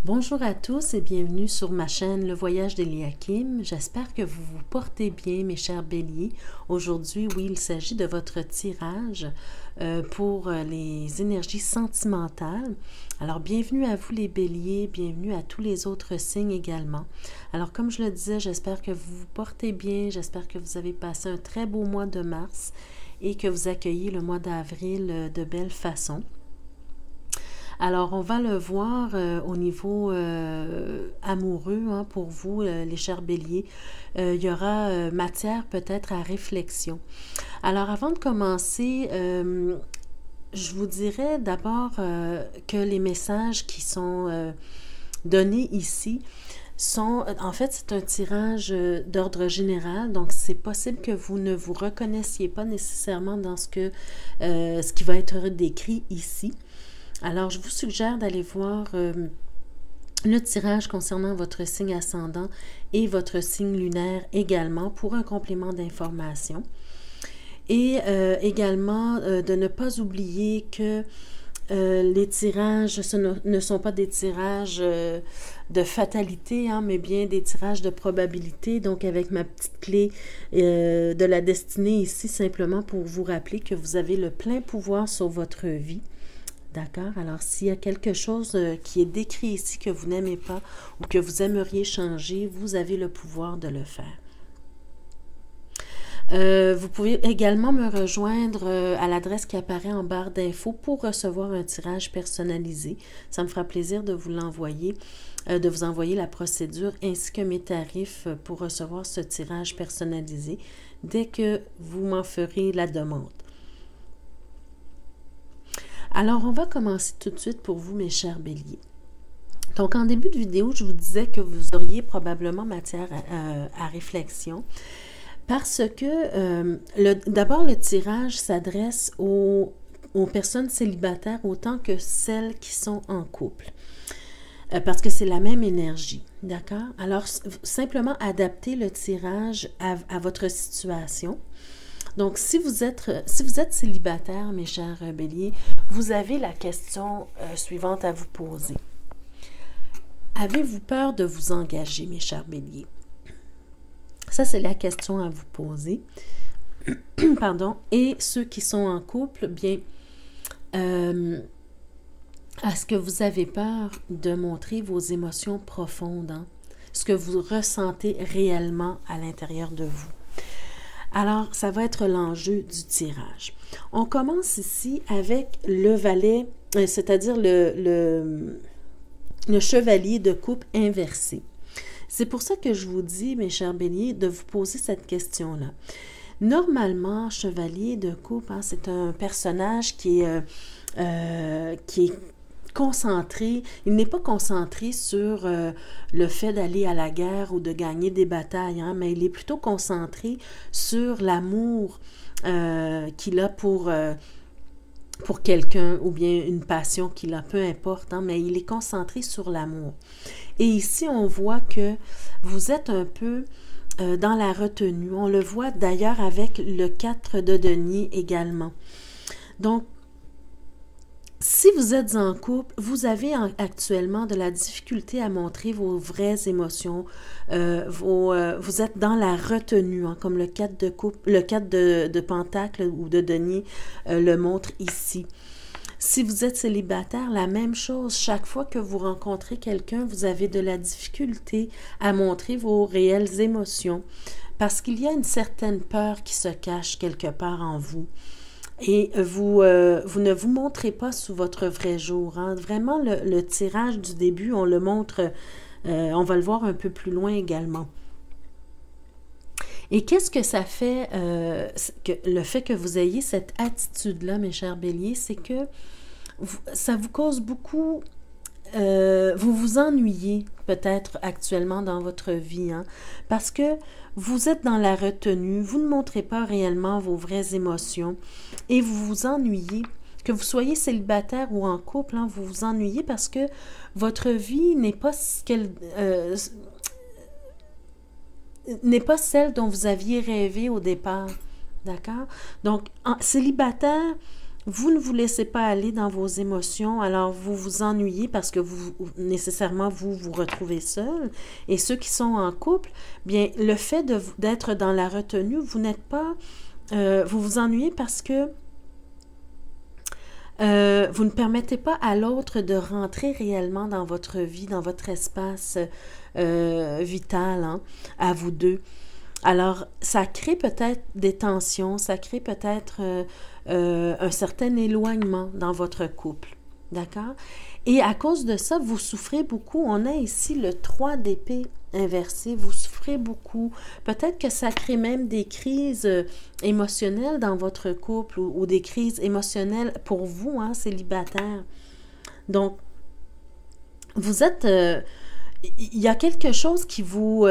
Bonjour à tous et bienvenue sur ma chaîne Le Voyage d'Eliakim. J'espère que vous vous portez bien, mes chers béliers. Aujourd'hui, oui, il s'agit de votre tirage pour les énergies sentimentales. Alors, bienvenue à vous les béliers, bienvenue à tous les autres signes également. Alors, comme je le disais, j'espère que vous vous portez bien, j'espère que vous avez passé un très beau mois de mars et que vous accueillez le mois d'avril de belle façon. Alors, on va le voir au niveau amoureux pour vous, les chers béliers. Il y aura matière peut-être à réflexion. Alors, avant de commencer, je vous dirais d'abord que les messages qui sont donnés ici en fait, c'est un tirage d'ordre général, donc c'est possible que vous ne vous reconnaissiez pas nécessairement dans ce qui va être décrit ici. Alors, je vous suggère d'aller voir le tirage concernant votre signe ascendant et votre signe lunaire également pour un complément d'information. Et également, de ne pas oublier que les tirages, ne sont pas des tirages de fatalité, mais bien des tirages de probabilité. Donc, avec ma petite clé de la destinée ici, simplement pour vous rappeler que vous avez le plein pouvoir sur votre vie. D'accord? Alors, s'il y a quelque chose qui est décrit ici que vous n'aimez pas ou que vous aimeriez changer, vous avez le pouvoir de le faire. Vous pouvez également me rejoindre à l'adresse qui apparaît en barre d'infos pour recevoir un tirage personnalisé. Ça me fera plaisir de vous l'envoyer, de vous envoyer la procédure ainsi que mes tarifs pour recevoir ce tirage personnalisé dès que vous m'en ferez la demande. Alors, on va commencer tout de suite pour vous, mes chers béliers. Donc, en début de vidéo, je vous disais que vous auriez probablement matière à réflexion parce que, d'abord, le tirage s'adresse aux personnes célibataires autant que celles qui sont en couple. Parce que c'est la même énergie, d'accord? Alors, simplement adapter le tirage à votre situation. Donc, si vous êtes célibataire, mes chers béliers, vous avez la question suivante à vous poser. Avez-vous peur de vous engager, mes chers béliers? Ça, c'est la question à vous poser. Pardon. Et ceux qui sont en couple, bien, est-ce que vous avez peur de montrer vos émotions profondes, ce que vous ressentez réellement à l'intérieur de vous? Alors, ça va être l'enjeu du tirage. On commence ici avec le valet, c'est-à-dire le chevalier de coupe inversé. C'est pour ça que je vous dis, mes chers béliers, de vous poser cette question-là. Normalement, chevalier de coupe, c'est un personnage qui est concentré, il n'est pas concentré sur le fait d'aller à la guerre ou de gagner des batailles, mais il est plutôt concentré sur l'amour qu'il a pour quelqu'un ou bien une passion qu'il a, peu importe, mais il est concentré sur l'amour. Et ici, on voit que vous êtes un peu dans la retenue. On le voit d'ailleurs avec le 4 de denier également. Donc, si vous êtes en couple, vous avez actuellement de la difficulté à montrer vos vraies émotions. Vous êtes dans la retenue, comme le 4 de coupe, le 4 de pentacle ou de denier le montre ici. Si vous êtes célibataire, la même chose. Chaque fois que vous rencontrez quelqu'un, vous avez de la difficulté à montrer vos réelles émotions parce qu'il y a une certaine peur qui se cache quelque part en vous. Et vous ne vous montrez pas sous votre vrai jour. Vraiment, le tirage du début, on le montre, on va le voir un peu plus loin également. Et qu'est-ce que ça fait, le fait que vous ayez cette attitude-là, mes chers béliers, c'est que ça vous cause beaucoup, vous vous ennuyez peut-être actuellement dans votre vie, parce que vous êtes dans la retenue, vous ne montrez pas réellement vos vraies émotions et vous vous ennuyez. Que vous soyez célibataire ou en couple, vous vous ennuyez parce que votre vie n'est pas n'est pas celle dont vous aviez rêvé au départ. D'accord? Donc, célibataire, Vous ne vous laissez pas aller dans vos émotions, alors vous vous ennuyez parce que nécessairement, vous retrouvez seul. Et ceux qui sont en couple, bien, le fait d'être dans la retenue, vous n'êtes pas... vous vous ennuyez parce que vous ne permettez pas à l'autre de rentrer réellement dans votre vie, dans votre espace vital, hein, à vous deux. Alors, ça crée peut-être des tensions, ça crée peut-être un certain éloignement dans votre couple. D'accord? Et à cause de ça, vous souffrez beaucoup. On a ici le 3 d'épée inversé. Vous souffrez beaucoup. Peut-être que ça crée même des crises émotionnelles dans votre couple ou des crises émotionnelles pour vous, hein, célibataire. Donc, vous êtes... il y a quelque chose qui vous...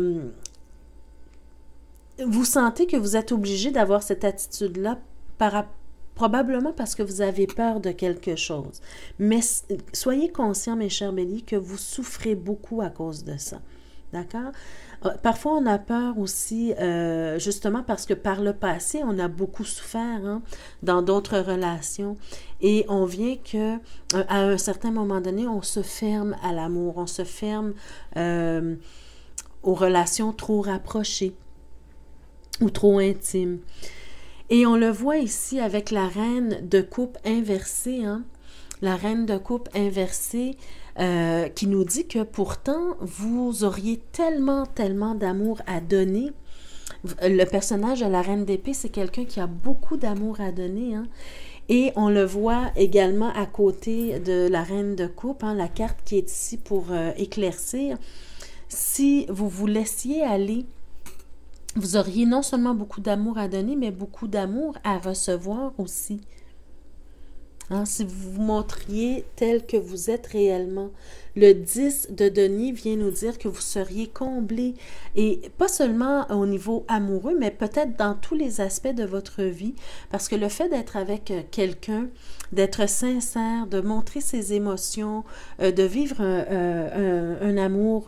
vous sentez que vous êtes obligé d'avoir cette attitude-là probablement parce que vous avez peur de quelque chose. Mais soyez conscients, mes chers béliers, que vous souffrez beaucoup à cause de ça. D'accord? Parfois, on a peur aussi, justement parce que par le passé, on a beaucoup souffert, hein, dans d'autres relations. Et on vient que, à un certain moment donné, on se ferme à l'amour, on se ferme aux relations trop rapprochées ou trop intimes. Et on le voit ici avec la reine de coupe inversée, hein? La reine de coupe inversée qui nous dit que pourtant, vous auriez tellement d'amour à donner. Le personnage de la reine d'épée, c'est quelqu'un qui a beaucoup d'amour à donner, hein? Et on le voit également à côté de la reine de coupe, hein, la carte qui est ici pour éclaircir. Si vous vous laissiez aller, vous auriez non seulement beaucoup d'amour à donner, mais beaucoup d'amour à recevoir aussi. Hein, si vous vous montriez tel que vous êtes réellement. Le 10 de denier vient nous dire que vous seriez comblé. Et pas seulement au niveau amoureux, mais peut-être dans tous les aspects de votre vie. Parce que le fait d'être avec quelqu'un, d'être sincère, de montrer ses émotions, de vivre un amour...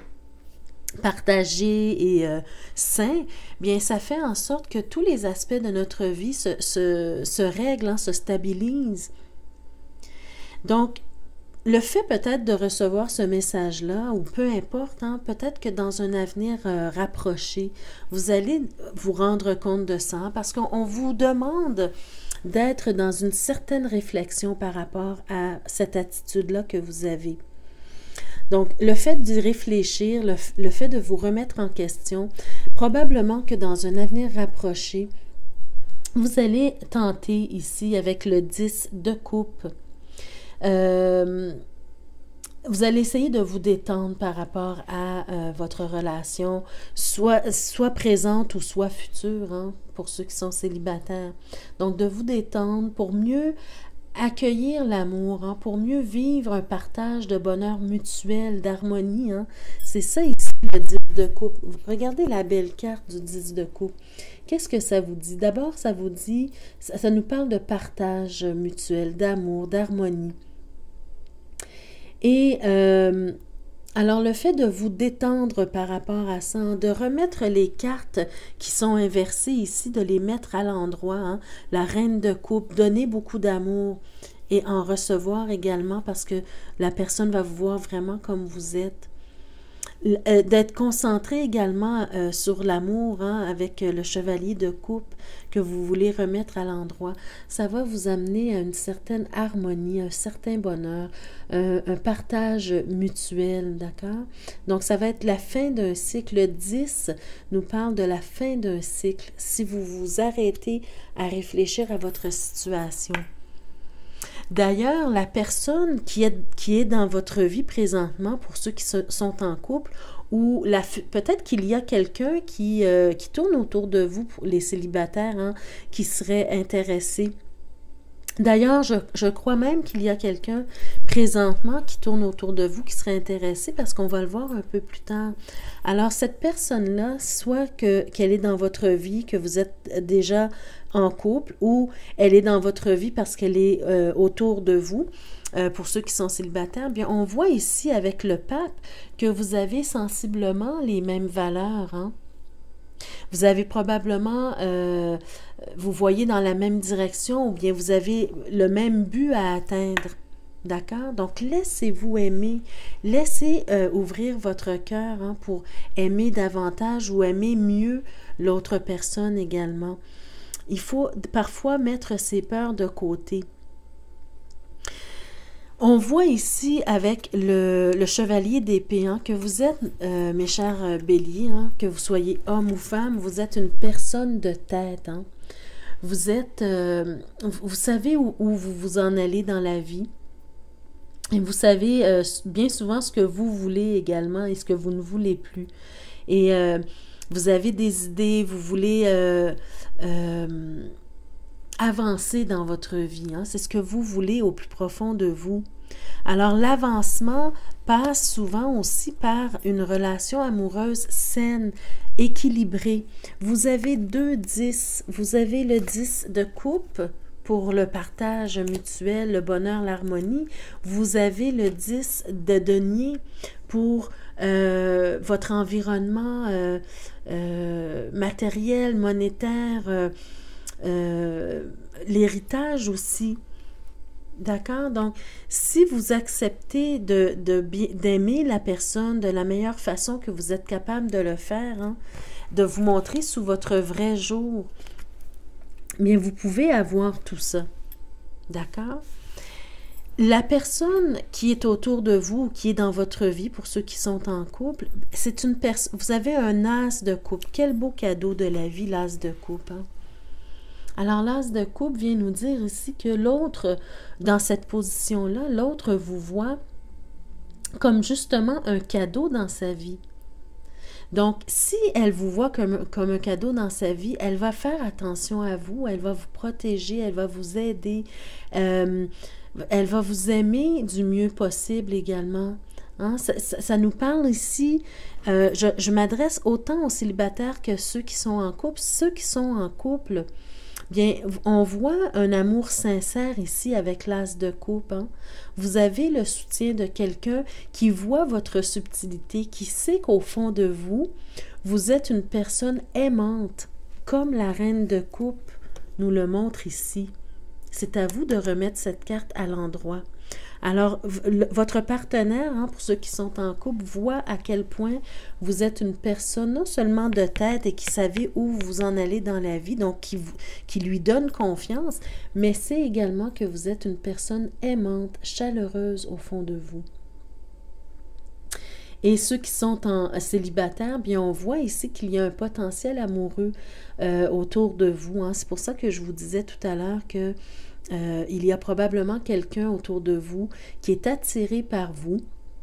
partagé et sain, bien ça fait en sorte que tous les aspects de notre vie se règlent, hein, se stabilisent. Donc, le fait peut-être de recevoir ce message-là, ou peu importe, hein, peut-être que dans un avenir rapproché, vous allez vous rendre compte de ça, hein, parce qu'on vous demande d'être dans une certaine réflexion par rapport à cette attitude-là que vous avez. Donc, le fait d'y réfléchir, le fait de vous remettre en question, probablement que dans un avenir rapproché, vous allez tenter ici avec le 10 de coupe. Vous allez essayer de vous détendre par rapport à votre relation, soit présente ou soit future, hein, pour ceux qui sont célibataires. Donc, de vous détendre pour mieux accueillir l'amour, hein, pour mieux vivre un partage de bonheur mutuel, d'harmonie. Hein. C'est ça ici le 10 de coupe. Regardez la belle carte du 10 de coupe. Qu'est-ce que ça vous dit? D'abord, ça vous dit, ça nous parle de partage mutuel, d'amour, d'harmonie. Et alors, le fait de vous détendre par rapport à ça, de remettre les cartes qui sont inversées ici, de les mettre à l'endroit, hein, la reine de coupe, donner beaucoup d'amour et en recevoir également parce que la personne va vous voir vraiment comme vous êtes. D'être concentré également sur l'amour, hein, avec le chevalier de coupe que vous voulez remettre à l'endroit. Ça va vous amener à une certaine harmonie, un certain bonheur, un partage mutuel, d'accord? Donc, ça va être la fin d'un cycle. Le 10 nous parle de la fin d'un cycle. Si vous vous arrêtez à réfléchir à votre situation. D'ailleurs, la personne qui est dans votre vie présentement, pour ceux qui sont en couple, ou peut-être qu'il y a quelqu'un qui tourne autour de vous, pour les célibataires, hein, qui serait intéressé. D'ailleurs, je crois même qu'il y a quelqu'un présentement qui tourne autour de vous, qui serait intéressé, parce qu'on va le voir un peu plus tard. Alors, cette personne-là, soit qu'elle est dans votre vie, que vous êtes déjà en couple, ou elle est dans votre vie parce qu'elle est autour de vous, pour ceux qui sont célibataires, bien, on voit ici avec le pape que vous avez sensiblement les mêmes valeurs, hein? Vous avez probablement, vous voyez dans la même direction ou bien vous avez le même but à atteindre. D'accord? Donc, laissez-vous aimer. Laissez ouvrir votre cœur pour aimer davantage ou aimer mieux l'autre personne également. Il faut parfois mettre ses peurs de côté. On voit ici avec le chevalier d'épée que vous êtes, mes chers béliers, que vous soyez homme ou femme, vous êtes une personne de tête. Vous êtes, vous savez où vous vous en allez dans la vie. Et vous savez bien souvent ce que vous voulez également et ce que vous ne voulez plus. Et vous avez des idées, vous voulez avancer dans votre vie. C'est ce que vous voulez au plus profond de vous. Alors l'avancement passe souvent aussi par une relation amoureuse saine, équilibrée. Vous avez 2 10. Vous avez le 10 de coupe pour le partage mutuel, le bonheur, l'harmonie. Vous avez le 10 de denier pour votre environnement matériel, monétaire, l'héritage aussi. D'accord? Donc, si vous acceptez d'aimer la personne de la meilleure façon que vous êtes capable de le faire, de vous montrer sous votre vrai jour, bien, vous pouvez avoir tout ça. D'accord? La personne qui est autour de vous, qui est dans votre vie, pour ceux qui sont en couple, c'est une personne. Vous avez un as de coupe. Quel beau cadeau de la vie, l'as de coupe. Alors, l'as de coupe vient nous dire ici que l'autre, dans cette position-là, l'autre vous voit comme justement un cadeau dans sa vie. Donc, si elle vous voit comme un cadeau dans sa vie, elle va faire attention à vous, elle va vous protéger, elle va vous aider, elle va vous aimer du mieux possible également. Ça nous parle ici, je m'adresse autant aux célibataires que ceux qui sont en couple. Ceux qui sont en couple, bien, on voit un amour sincère ici avec l'as de coupe. Vous avez le soutien de quelqu'un qui voit votre subtilité, qui sait qu'au fond de vous, vous êtes une personne aimante, comme la reine de coupe nous le montre ici. C'est à vous de remettre cette carte à l'endroit. Alors, votre partenaire, pour ceux qui sont en couple, voit à quel point vous êtes une personne non seulement de tête et qui savez où vous en allez dans la vie, donc qui lui donne confiance, mais c'est également que vous êtes une personne aimante, chaleureuse au fond de vous. Et ceux qui sont en célibataire, bien, on voit ici qu'il y a un potentiel amoureux autour de vous. C'est pour ça que je vous disais tout à l'heure que il y a probablement quelqu'un autour de vous qui est attiré par vous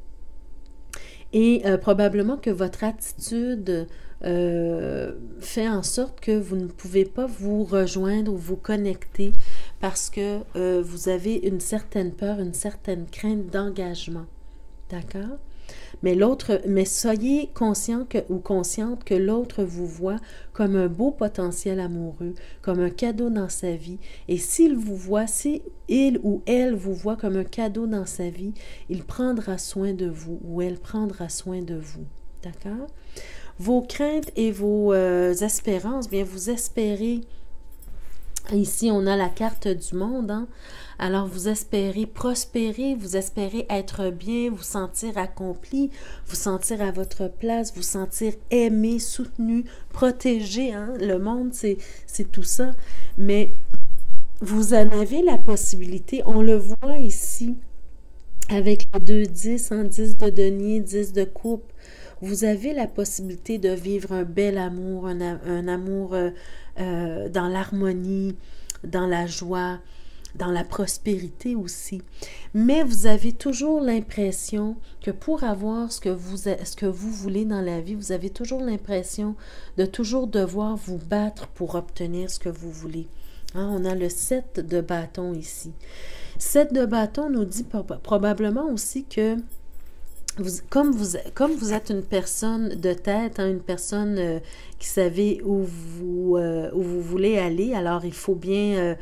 et probablement que votre attitude fait en sorte que vous ne pouvez pas vous rejoindre ou vous connecter parce que vous avez une certaine peur, une certaine crainte d'engagement. D'accord? Mais soyez conscient ou consciente que l'autre vous voit comme un beau potentiel amoureux, comme un cadeau dans sa vie. Et s'il vous voit, si il ou elle vous voit comme un cadeau dans sa vie, il prendra soin de vous ou elle prendra soin de vous. D'accord? Vos craintes et vos espérances, bien, vous espérez. Ici, on a la carte du monde. Alors, vous espérez prospérer, vous espérez être bien, vous sentir accompli, vous sentir à votre place, vous sentir aimé, soutenu, protégé. Le monde, c'est tout ça. Mais vous en avez la possibilité, on le voit ici, avec les 2 10, 10 de denier, 10 de coupe. Vous avez la possibilité de vivre un bel amour, un amour dans l'harmonie, dans la joie, dans la prospérité aussi. Mais vous avez toujours l'impression que pour avoir ce que vous voulez dans la vie, vous avez toujours l'impression de toujours devoir vous battre pour obtenir ce que vous voulez. On a le 7 de bâton ici. 7 de bâton nous dit probablement aussi que comme vous êtes une personne de tête, une personne qui savez où vous voulez aller, alors il faut bien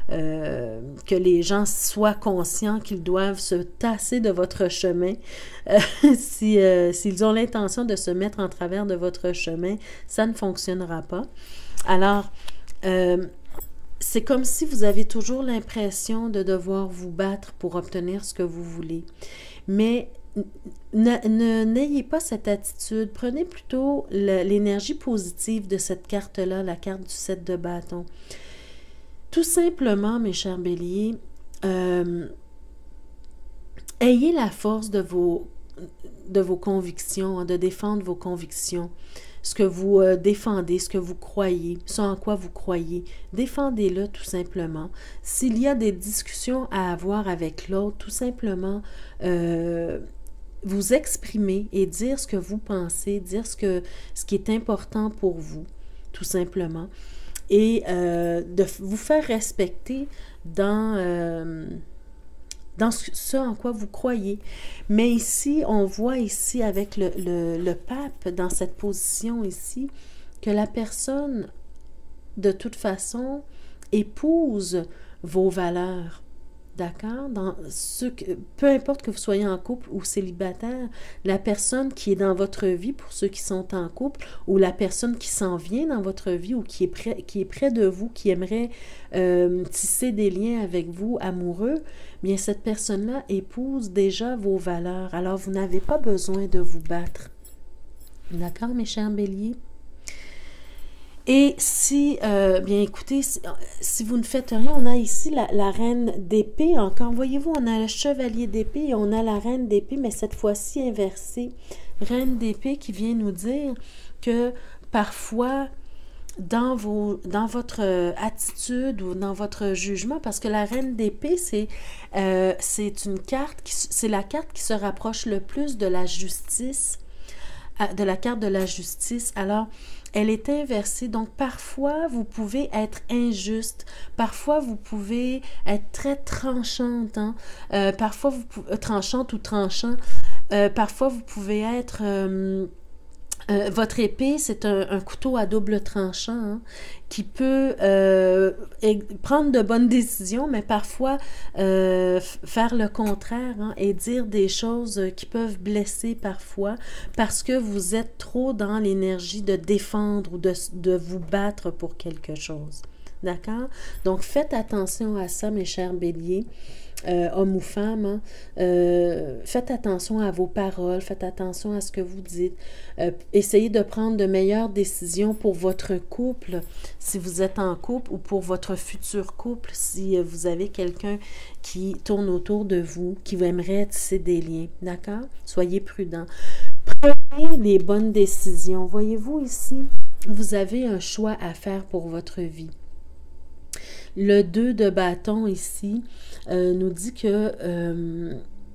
que les gens soient conscients qu'ils doivent se tasser de votre chemin. S'ils ont l'intention de se mettre en travers de votre chemin, ça ne fonctionnera pas. Alors, c'est comme si vous avez toujours l'impression de devoir vous battre pour obtenir ce que vous voulez. Mais n'ayez pas cette attitude. Prenez plutôt l'énergie positive de cette carte-là, la carte du 7 de bâton. Tout simplement, mes chers béliers, ayez la force de vos convictions, de défendre vos convictions. Ce que vous défendez, ce que vous croyez, ce en quoi vous croyez, défendez-le tout simplement. S'il y a des discussions à avoir avec l'autre, tout simplement vous exprimer et dire ce que vous pensez, dire ce qui est important pour vous, tout simplement, et de vous faire respecter dans ce en quoi vous croyez. Mais ici, on voit ici avec le pape, dans cette position ici, que la personne, de toute façon, épouse vos valeurs. D'accord? Peu importe que vous soyez en couple ou célibataire, la personne qui est dans votre vie, pour ceux qui sont en couple, ou la personne qui s'en vient dans votre vie ou qui est près de vous, qui aimerait tisser des liens avec vous, amoureux, bien cette personne-là épouse déjà vos valeurs. Alors, vous n'avez pas besoin de vous battre. D'accord, mes chers béliers? Et si, bien écoutez, si vous ne faites rien, on a ici la reine d'épée. Encore, voyez-vous, on a le chevalier d'épée et on a la reine d'épée, mais cette fois-ci inversée. Reine d'épée qui vient nous dire que parfois, dans votre attitude ou dans votre jugement, parce que la reine d'épée, c'est une carte, c'est la carte qui se rapproche le plus de la justice, de la carte de la justice. Alors, elle est inversée, donc parfois vous pouvez être injuste, parfois vous pouvez être très tranchante, hein? Parfois vous pouvez, tranchante ou tranchant, parfois vous pouvez être... votre épée, c'est un couteau à double tranchant, hein, qui peut prendre de bonnes décisions, mais parfois faire le contraire, hein, et dire des choses qui peuvent blesser parfois parce que vous êtes trop dans l'énergie de défendre ou de vous battre pour quelque chose. D'accord? Donc, faites attention à ça, mes chers béliers. Hommes ou femmes, hein, faites attention à vos paroles, faites attention à ce que vous dites. Essayez de prendre de meilleures décisions pour votre couple, si vous êtes en couple, ou pour votre futur couple, si vous avez quelqu'un qui tourne autour de vous, qui aimerait tisser des liens. D'accord? Soyez prudents. Prenez les bonnes décisions. Voyez-vous ici, vous avez un choix à faire pour votre vie. Le 2 de bâton ici nous dit que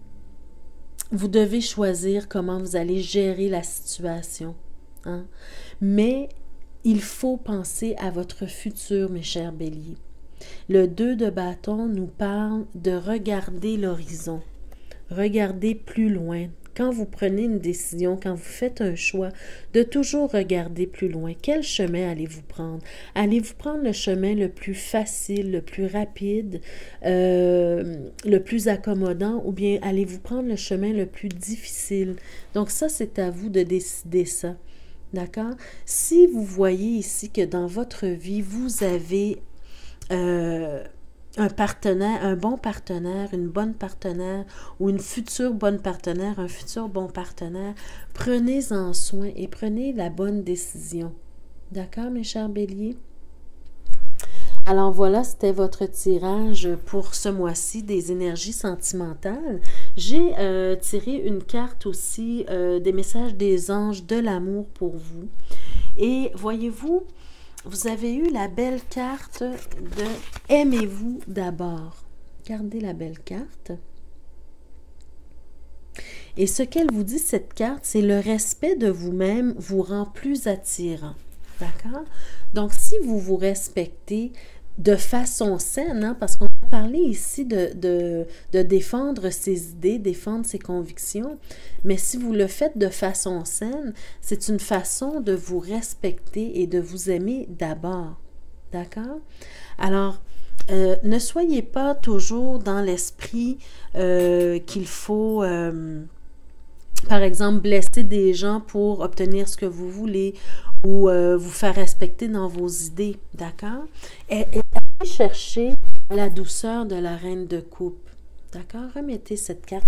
vous devez choisir comment vous allez gérer la situation. Hein? Mais il faut penser à votre futur, mes chers béliers. Le 2 de bâton nous parle de regarder l'horizon, regarder plus loin. Quand vous prenez une décision, quand vous faites un choix, de toujours regarder plus loin. Quel chemin allez-vous prendre? Allez-vous prendre le chemin le plus facile, le plus rapide, le plus accommodant, ou bien allez-vous prendre le chemin le plus difficile? Donc ça, c'est à vous de décider ça. D'accord? Si vous voyez ici que dans votre vie, vous avez... un partenaire, un bon partenaire, une bonne partenaire ou une future bonne partenaire, un futur bon partenaire, prenez-en soin et prenez la bonne décision. D'accord, mes chers béliers? Alors voilà, c'était votre tirage pour ce mois-ci des énergies sentimentales. J'ai tiré une carte aussi des messages des anges de l'amour pour vous. Et voyez-vous, vous avez eu la belle carte de « Aimez-vous d'abord ». Regardez la belle carte. Et ce qu'elle vous dit, cette carte, c'est le respect de vous-même vous rend plus attirant. D'accord? Donc, si vous vous respectez de façon saine, hein, parce qu'on a parlé ici de défendre ses idées, défendre ses convictions, mais si vous le faites de façon saine, c'est une façon de vous respecter et de vous aimer d'abord. D'accord? Alors, Ne soyez pas toujours dans l'esprit qu'il faut, par exemple, blesser des gens pour obtenir ce que vous voulez ou vous faire respecter dans vos idées, d'accord? Et allez chercher la douceur de la reine de coupe, d'accord? Remettez cette carte.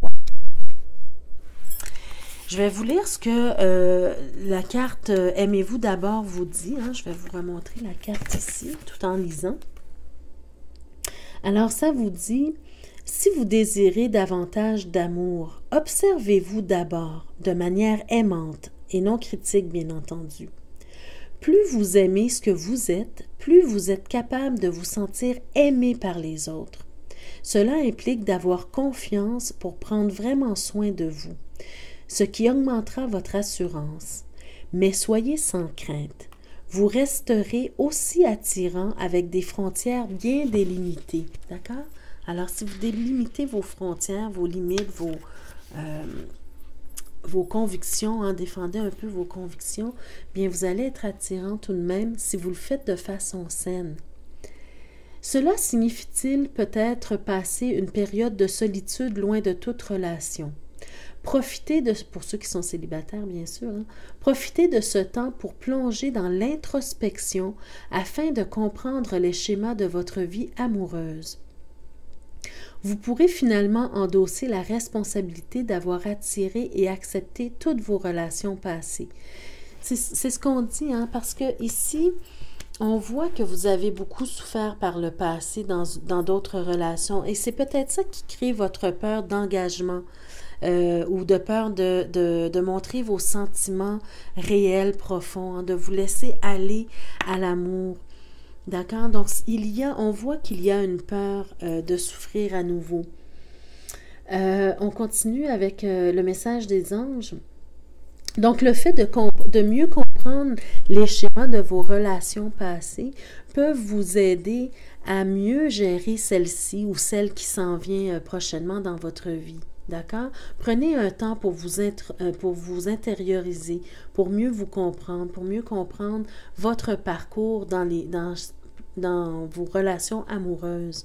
Je vais vous lire ce que la carte Aimez-vous d'abord vous dit. Hein? Je vais vous remontrer la carte ici, tout en lisant. Alors, ça vous dit, si vous désirez davantage d'amour, observez-vous d'abord de manière aimante et non critique, bien entendu. Plus vous aimez ce que vous êtes, plus vous êtes capable de vous sentir aimé par les autres. Cela implique d'avoir confiance pour prendre vraiment soin de vous, ce qui augmentera votre assurance. Mais soyez sans crainte. Vous resterez aussi attirant avec des frontières bien délimitées. D'accord? Alors, si vous délimitez vos frontières, vos limites, vos convictions, en défendez un peu vos convictions, bien, vous allez être attirant tout de même si vous le faites de façon saine. Cela signifie-t-il peut-être passer une période de solitude loin de toute relation? Profitez pour ceux qui sont célibataires, bien sûr, profitez de ce temps pour plonger dans l'introspection afin de comprendre les schémas de votre vie amoureuse. Vous pourrez finalement endosser la responsabilité d'avoir attiré et accepté toutes vos relations passées. C'est ce qu'on dit, hein, parce que ici, on voit que vous avez beaucoup souffert par le passé dans d'autres relations et c'est peut-être ça qui crée votre peur d'engagement. Ou de peur de montrer vos sentiments réels, profonds, hein, de vous laisser aller à l'amour. D'accord? Donc, on voit qu'il y a une peur de souffrir à nouveau. On continue avec le message des anges. Donc, le fait de mieux comprendre les schémas de vos relations passées peut vous aider à mieux gérer celle-ci ou celle qui s'en vient prochainement dans votre vie. D'accord? Prenez un temps pour vous intérioriser, pour mieux vous comprendre, pour mieux comprendre votre parcours dans vos relations amoureuses.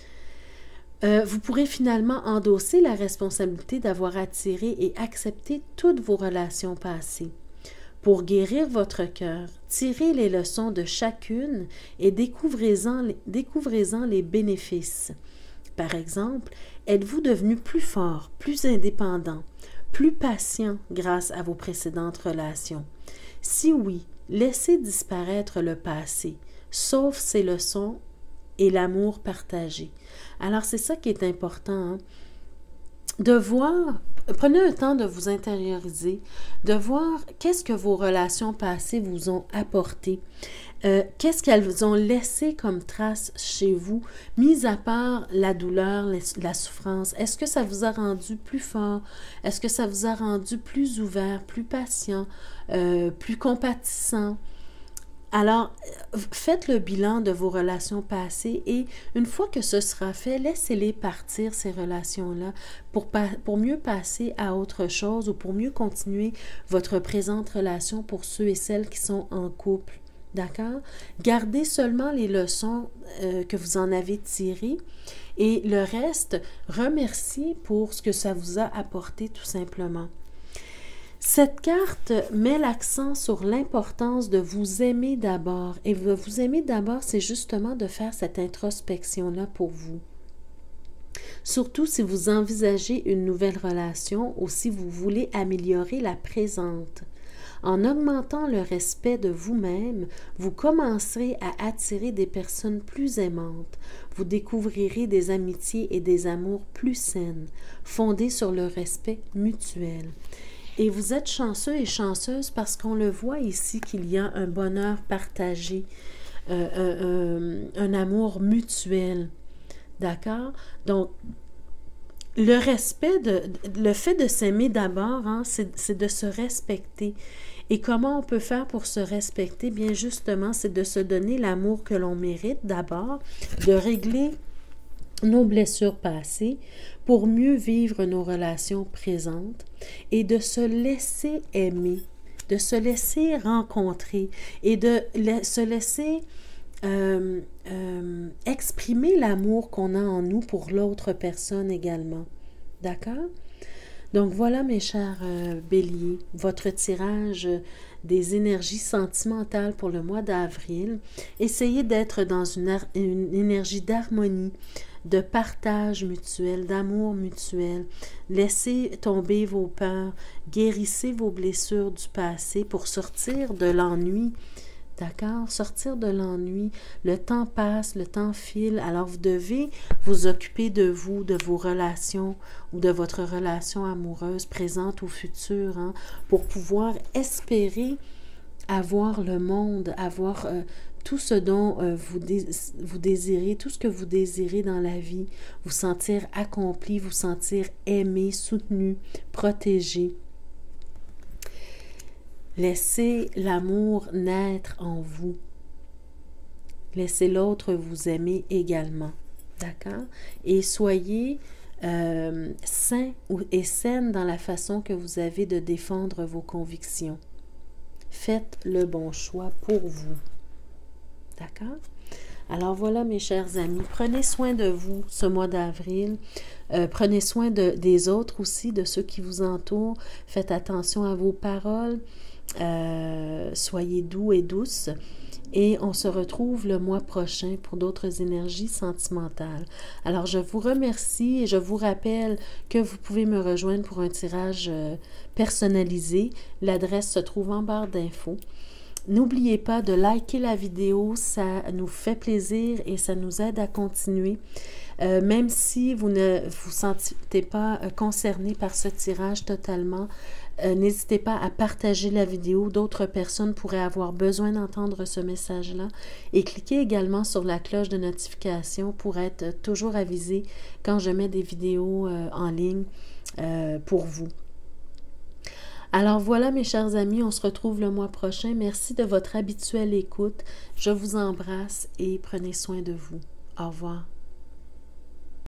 Vous pourrez finalement endosser la responsabilité d'avoir attiré et accepté toutes vos relations passées. Pour guérir votre cœur, tirez les leçons de chacune et découvrez-en les bénéfices. Par exemple, êtes-vous devenu plus fort, plus indépendant, plus patient grâce à vos précédentes relations? Si oui, laissez disparaître le passé, sauf ses leçons et l'amour partagé. Alors, c'est ça qui est important, hein? De voir, prenez un temps de vous intérioriser, de voir qu'est-ce que vos relations passées vous ont apporté. Qu'est-ce qu'elles ont laissé comme trace chez vous, mis à part la douleur, la souffrance? Est-ce que ça vous a rendu plus fort? Est-ce que ça vous a rendu plus ouvert, plus patient, plus compatissant? Alors, faites le bilan de vos relations passées et une fois que ce sera fait, laissez-les partir, ces relations-là, pour mieux passer à autre chose ou pour mieux continuer votre présente relation pour ceux et celles qui sont en couple. D'accord? Gardez seulement les leçons que vous en avez tirées et le reste, remerciez pour ce que ça vous a apporté tout simplement. Cette carte met l'accent sur l'importance de vous aimer d'abord. Et de vous aimer d'abord, c'est justement de faire cette introspection-là pour vous. Surtout si vous envisagez une nouvelle relation ou si vous voulez améliorer la présente. En augmentant le respect de vous-même, vous commencerez à attirer des personnes plus aimantes. Vous découvrirez des amitiés et des amours plus saines, fondées sur le respect mutuel. Et vous êtes chanceux et chanceuse parce qu'on le voit ici qu'il y a un bonheur partagé, un amour mutuel. D'accord? Donc, le respect, le fait de s'aimer d'abord, hein, c'est de se respecter. Et comment on peut faire pour se respecter? Bien justement, c'est de se donner l'amour que l'on mérite d'abord, de régler nos blessures passées pour mieux vivre nos relations présentes et de se laisser aimer, de se laisser rencontrer et de se laisser exprimer l'amour qu'on a en nous pour l'autre personne également. D'accord? Donc voilà mes chers béliers, votre tirage des énergies sentimentales pour le mois d'avril. Essayez d'être dans une énergie d'harmonie, de partage mutuel, d'amour mutuel. Laissez tomber vos peurs, guérissez vos blessures du passé pour sortir de l'ennui. D'accord? Sortir de l'ennui. Le temps passe, le temps file, alors vous devez vous occuper de vous, de vos relations ou de votre relation amoureuse présente ou future, hein, pour pouvoir espérer avoir le monde, avoir tout ce dont vous désirez, tout ce que vous désirez dans la vie, vous sentir accompli, vous sentir aimé, soutenu, protégé. Laissez l'amour naître en vous. Laissez l'autre vous aimer également. D'accord? Et soyez sain et saine dans la façon que vous avez de défendre vos convictions. Faites le bon choix pour vous. D'accord? Alors voilà mes chers amis, prenez soin de vous ce mois d'avril. Prenez soin des autres aussi, de ceux qui vous entourent. Faites attention à vos paroles. Soyez doux et douces. Et on se retrouve le mois prochain pour d'autres énergies sentimentales. Alors, je vous remercie et je vous rappelle que vous pouvez me rejoindre pour un tirage personnalisé. L'adresse se trouve en barre d'infos. N'oubliez pas de liker la vidéo, ça nous fait plaisir et ça nous aide à continuer. Même si vous ne vous sentez pas concerné par ce tirage totalement, n'hésitez pas à partager la vidéo. D'autres personnes pourraient avoir besoin d'entendre ce message-là. Et cliquez également sur la cloche de notification pour être toujours avisé quand je mets des vidéos en ligne pour vous. Alors voilà mes chers amis, on se retrouve le mois prochain. Merci de votre habituelle écoute. Je vous embrasse et prenez soin de vous. Au revoir.